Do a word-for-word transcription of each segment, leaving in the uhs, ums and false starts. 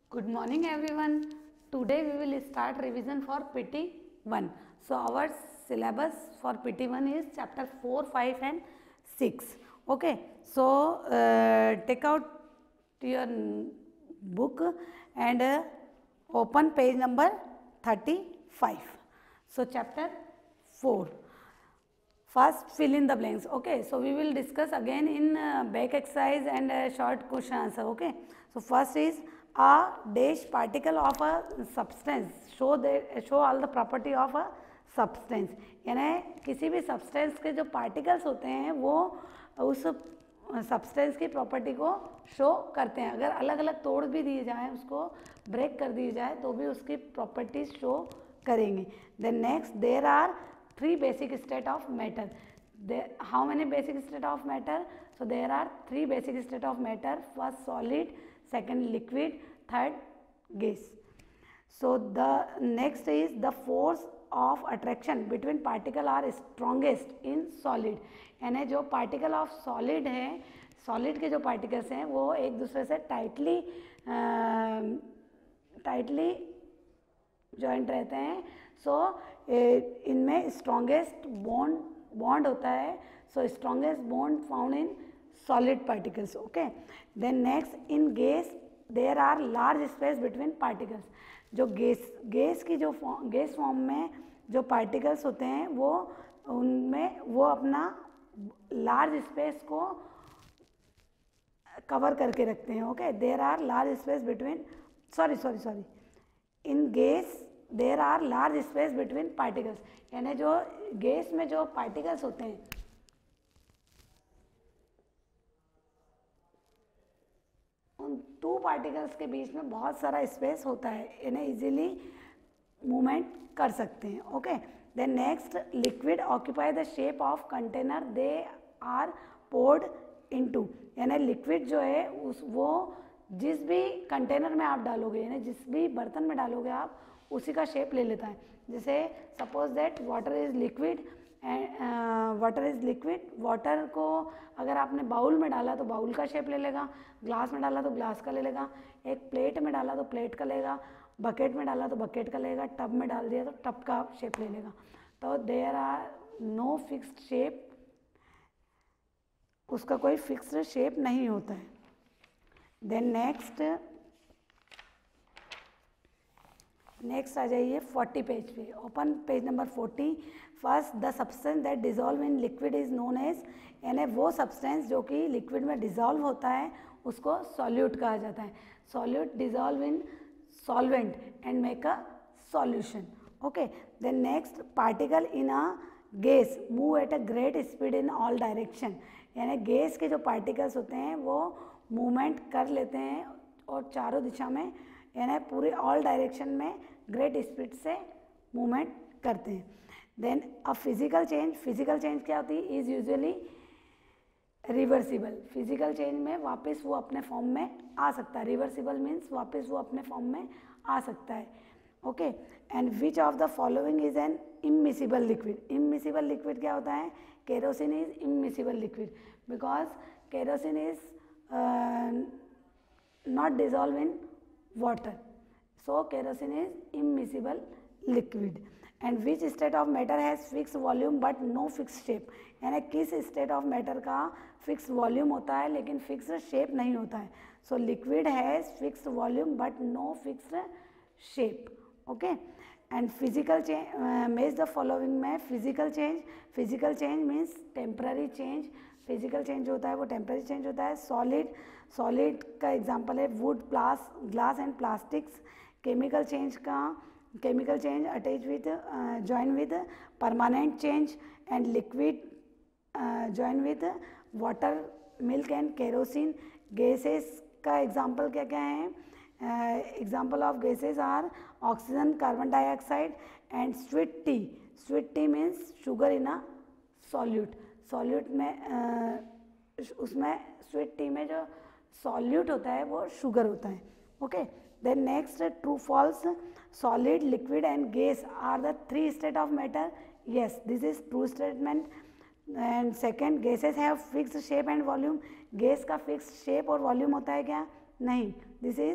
Good morning everyone. Today we will start revision for P T one. So our syllabus for P T one is chapter four, five and six. Okay. So uh, take out your book and uh, open page number thirty-five. So chapter four. First fill in the blanks. Okay. So we will discuss again in uh, back exercise and uh, short question answer. Okay. So first is a dash particle of a substance show the show all the property of a substance. यानी किसी भी substance के जो particles होते हैं वो उस substance की property को show करते हैं. अगर अलग अलग तोड़ भी दिए जाए उसको break कर दिए जाए तो भी उसकी properties show करेंगे. Then next there are three basic state of matter. There, how many basic state of matter? So there are three basic state of matter. First solid, second liquid, third gas. So the next is the force of attraction between particle are strongest in solid. यानी जो particle of solid है, solid के जो particles हैं वो एक दूसरे से tightly tightly joint रहते हैं. सो so, इनमें स्ट्रॉन्गेस्ट बॉन्ड बॉन्ड होता है. So strongest bond found in solid particles. Okay. Then next in gas there are large space between particles. जो गैस गैस की जो गैस फॉर्म में जो पार्टिकल्स होते हैं वो उनमें वो अपना लार्ज स्पेस को कवर करके रखते हैं. Okay. There are large space between sorry sorry sorry in gas there are large space between particles. यानी जो गैस में जो पार्टिकल्स होते हैं उन टू पार्टिकल्स के बीच में बहुत सारा स्पेस होता है. इन्हें इजीली मूवमेंट कर सकते हैं. Okay. Then next liquid occupy the shape of container they are poured into. यानी लिक्विड जो है उस वो जिस भी कंटेनर में आप डालोगे यानी जिस भी बर्तन में डालोगे आप उसी का शेप ले लेता है. जैसे suppose that water is liquid and water is liquid. Water को अगर आपने बाउल में डाला तो बाउल का शेप ले लेगा, ग्लास में डाला तो ग्लास का ले लेगा, एक प्लेट में डाला तो प्लेट का लेगा, बकेट में डाला तो बकेट का लेगा, टब में डाल दिया तो टब का शेप ले लेगा. तो there are no fixed shape. उसका कोई फिक्स्ड शेप नहीं होता है. देन नेक्स्ट नेक्स्ट आ जाइए फोर्टी पेज पे. Open page number forty. First the substance that dissolve in liquid is known as. यानी वो सब्सटेंस जो कि लिक्विड में डिजॉल्व होता है उसको सॉल्यूट कहा जाता है. Solute dissolve in solvent and make a solution. Okay. Then next particle in a gas move at a great speed in all direction. यानी गैस के जो पार्टिकल्स होते हैं वो मूवमेंट कर लेते हैं और चारों दिशा में यानी पूरे ऑल डायरेक्शन में ग्रेट स्पीड से मूवमेंट करते हैं. Then a physical change. Physical change क्या होती है? Is usually reversible. Physical change में वापस वो अपने फॉर्म में आ सकता है. रिवर्सिबल मीन्स वापस वो अपने फॉर्म में आ सकता है. Okay. And which of the following is an immiscible liquid. Immiscible liquid क्या होता है? Kerosene is immiscible liquid because kerosene is not dissolve in water. So kerosene is immiscible liquid. And which state of matter has fixed volume but no fixed shape. यानी किस state of matter का fixed volume होता है लेकिन fixed shape नहीं होता है. So liquid has fixed volume but no fixed shape. Okay. And physical change uh, means the following में physical change. Physical change means temporary change. Physical change होता है वो टेम्परेरी चेंज होता है. सॉलिड सॉलिड का एग्जांपल है wood, प्लास glass and plastics. Chemical change का chemical change attach with join with permanent change. And liquid join with water, milk and kerosene. Gases का एग्जांपल क्या क्या है? Example of gases are oxygen, carbon dioxide and sweet tea. Sweet tea means sugar in a solute. Solute में आ, उसमें sweet T में जो solute होता है वो शुगर होता है. Okay. Then next true false. Solid, liquid and gas are the three state of matter. Yes, this is true statement. And second, gases have fixed shape and volume. Gas का fixed shape और volume होता है क्या? नहीं. This is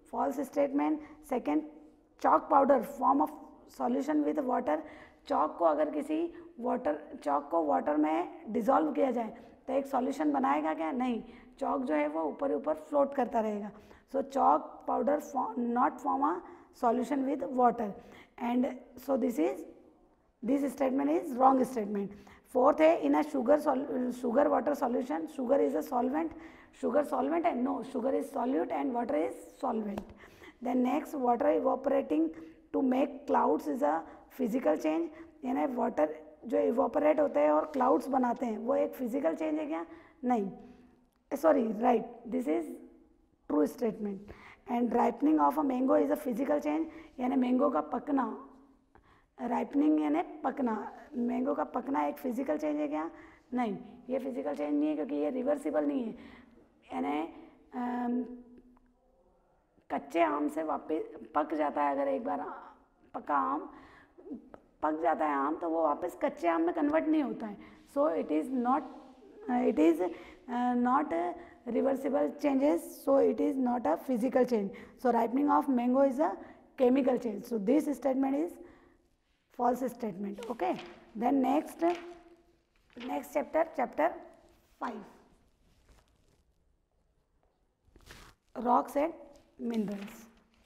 false statement. Second, chalk powder form of solution with water. chalk को अगर किसी water chalk को वाटर में डिजोल्व किया जाए तो एक सॉल्यूशन बनाएगा क्या? नहीं, chalk जो है वो ऊपर ऊपर फ्लोट करता रहेगा. so chalk powder not form a solution with water, and so this is this statement is wrong statement. Fourth है, in a sugar sugar water solution, sugar is a solvent. sugar solvent है? no, sugar is solute and water is solvent. then next, water evaporating to make clouds is a physical change. यानी water जो evaporate होते हैं और clouds बनाते हैं वो एक physical change है क्या? नहीं, sorry, right, this is true statement. and ripening of a mango is a physical change. यानी mango का पकना, ripening यानी पकना, mango का पकना एक physical change है क्या? नहीं, ये physical change नहीं है क्योंकि ये reversible नहीं है. यानी कच्चे आम से वापस पक जाता है, अगर एक बार पका आम पक जाता है आम तो वो वापस कच्चे आम में कन्वर्ट नहीं होता है. So it is not it is not reversible changes, so it is not a physical change. So ripening of mango is a chemical change. So this statement is false statement. okay, then next next chapter chapter five, rocks and minerals.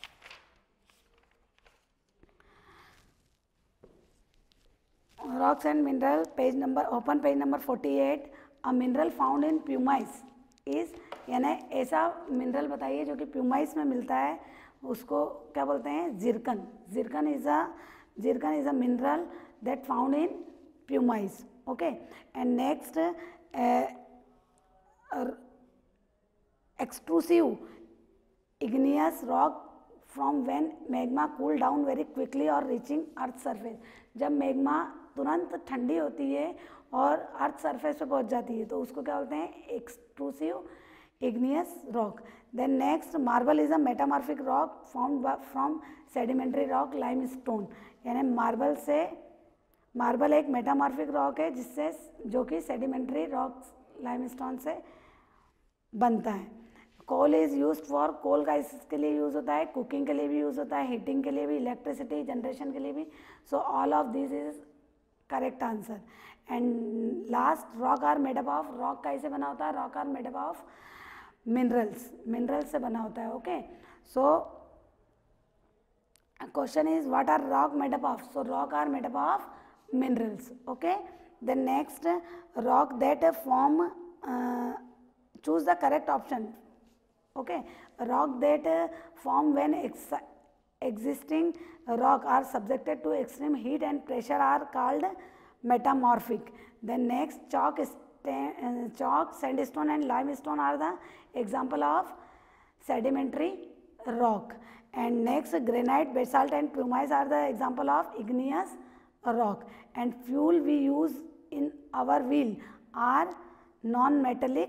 rocks and mineral, page number open page number forty-eight. a mineral found in pumice is, यानी ऐसा mineral बताइए जो कि pumice में मिलता है, उसको क्या बोलते हैं? Zircon. Zircon is a Zircon is a mineral that found in pumice. okay, and next, uh, uh, extrusive igneous rock from when magma cool down very quickly or reaching earth surface. जब magma तुरंत ठंडी होती है और earth surface पे पहुंच जाती है तो उसको क्या बोलते हैं? Extrusive igneous rock. then next, marble is a metamorphic rock formed from sedimentary rock limestone. यानी मार्बल से मार्बल एक मेटामॉर्फिक रॉक है जिससे जो कि सेडिमेंट्री रॉक लाइमस्टोन से बनता है. Coal is use for, coal का इसके लिए यूज़ होता है, कुकिंग के लिए भी यूज़ होता है, हीटिंग के लिए भी, इलेक्ट्रिसिटी जनरेशन के लिए भी. So all of this is correct answer. And last, rock are made up of, rock कैसे बना होता है? Rock are made up of minerals, minerals से बना होता है. Okay, so question is what are rock made up of? so rock are made up of minerals. okay, then next, rock that form, uh, choose the correct option. okay, rock that form when ex existing rock are subjected to extreme heat and pressure are called metamorphic. then next, chalk, uh, chalk, sandstone and limestone are the example of sedimentary rock. and next, granite, basalt and pumice are the example of igneous rock. and fuel we use in our wheel are non-metallic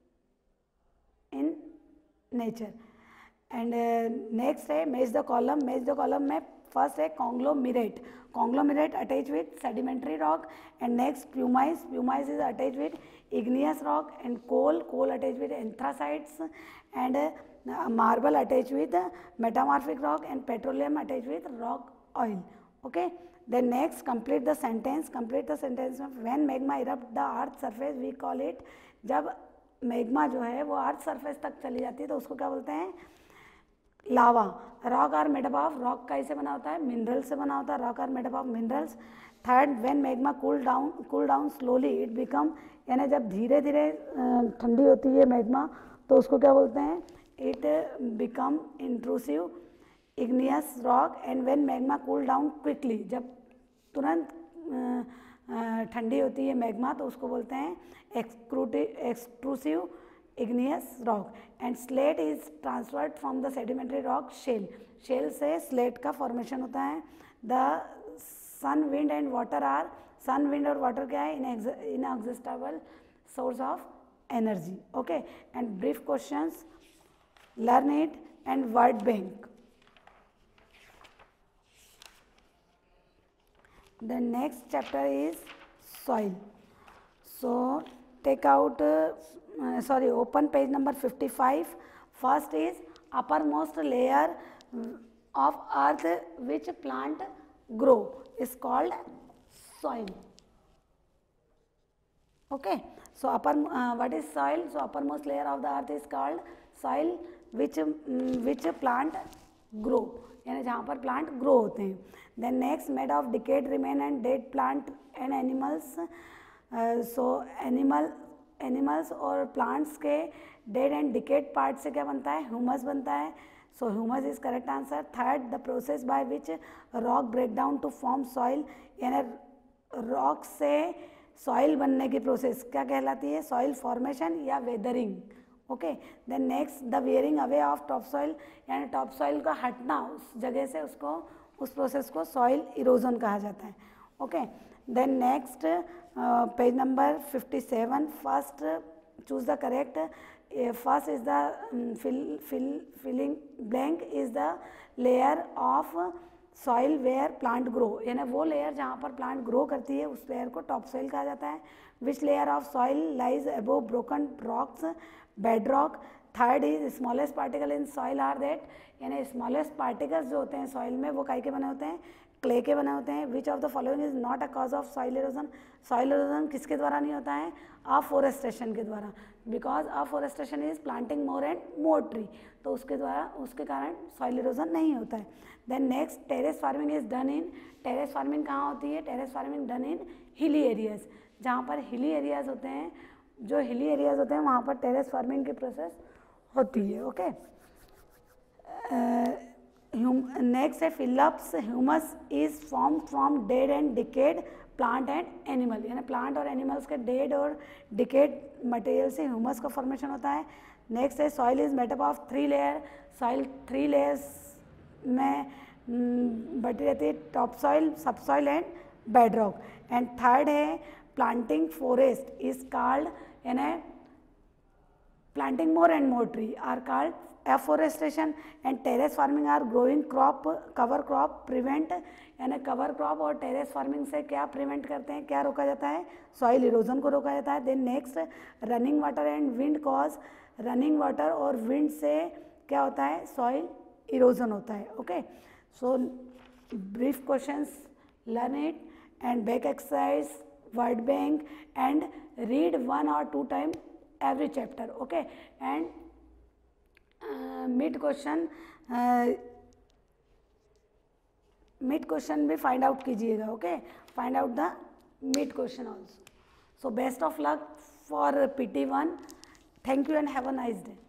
in nature. and uh, next है match the column. match the column में first है conglomerate. conglomerate attached with sedimentary rock. and next, pumice. pumice is attached with igneous rock. and coal. coal attached with anthracites. and uh, marble attached with uh, metamorphic rock. and petroleum attached with rock oil. okay, then next, complete the sentence. complete the sentence of when magma erupt the earth surface we call it. जब magma जो है वो earth surface तक चली जाती है तो उसको क्या बोलते हैं? Lava. Rock are made up of, rock कैसे बना होता है? मिनरल से बना होता है. Rock are made up of minerals. Third, when magma cool down cool down slowly it become, यानी जब धीरे धीरे ठंडी होती है मैग्मा तो उसको क्या बोलते हैं? It become intrusive igneous rock. And when magma cool down quickly, जब तुरंत ठंडी होती है मैग्मा तो उसको बोलते हैं extrusive igneous rock. and slate is transferred from the sedimentary rock shell. shell से slate का formation होता है. the sun, wind and water are, sun, wind और water क्या है? inexhaustible source of energy. okay, and brief questions, learn it, and word bank. the next chapter is soil. so take out uh, Uh, sorry, open page number fifty-five. first is uppermost layer of earth which plant grow is called soil. Okay, so upper uh, what is soil? So uppermost layer of the earth is called soil which um, which plant grow, यानी जहाँ पर plant grow होते हैं. Then next, made of decayed remain and dead plant and animals. uh, so animal animals और plants के dead and decayed part से क्या बनता है? Humus बनता है. So humus is correct answer. Third, the process by which rock break down to form soil, यानी rock से सॉइल बनने की प्रोसेस क्या कहलाती है? सॉइल फॉर्मेशन या weathering. Okay, then next, the wearing away of top soil, यानी top soil का हटना उस जगह से, उसको उस प्रोसेस को सॉइल इरोजन कहा जाता है. Okay, then next page number fifty seven. First choose the correct. First is the fill fill filling blank is the layer of soil where plant grow, यानी वो लेयर जहाँ पर प्लांट ग्रो करती है उस लेयर को टॉप सॉइल कहा जाता है. Which layer of soil lies above broken rocks? Bed rock. Third is smallest particle in soil are that, यानी स्मॉलेस्ट पार्टिकल्स जो होते हैं सॉइल में वो काय के बने होते हैं? क्ले के बने होते हैं. Which of the following is not a cause of soil erosion? Soil erosion किसके द्वारा नहीं होता है? अफॉरेस्टेशन के द्वारा, because afforestation is planting more and more tree, तो उसके द्वारा उसके कारण सॉइल इरोजन नहीं होता है. Then next, terrace farming is done in. Terrace farming कहाँ होती है? Terrace farming done in hilly areas. जहाँ पर हिली एरियाज होते हैं, जो हिली एरियाज होते हैं वहाँ पर टेरेस फार्मिंग की प्रोसेस होती है. ओके, नेक्स्ट है fill ups. Humus is form from dead and decayed plant and animal, यानी प्लांट और एनिमल्स के डेड और डिकेड मटेरियल से ह्यूमस का फॉर्मेशन होता है. नेक्स्ट है soil is made up of three layer. Soil three layers में बटी रहती है, top soil, sub soil and bed rock. And third है प्लांटिंग फॉरेस्ट इज कॉल्ड, यानी planting more and more tree are called afforestation. And terrace farming are growing crop, cover crop prevent, यानी cover crop और terrace farming से क्या prevent करते हैं, क्या रोका जाता है? सॉइल इरोजन को रोका जाता है. Then next, running water and wind cause. Running water और विंड से क्या होता है? सॉइल इरोजन होता है. Okay, so brief questions, learn it and back exercise, word bank and read one और two time every chapter. Okay, and mid question mid question भी find out कीजिएगा. Okay, find out the mid question also. So best of luck for P T one. Thank you and have a nice day.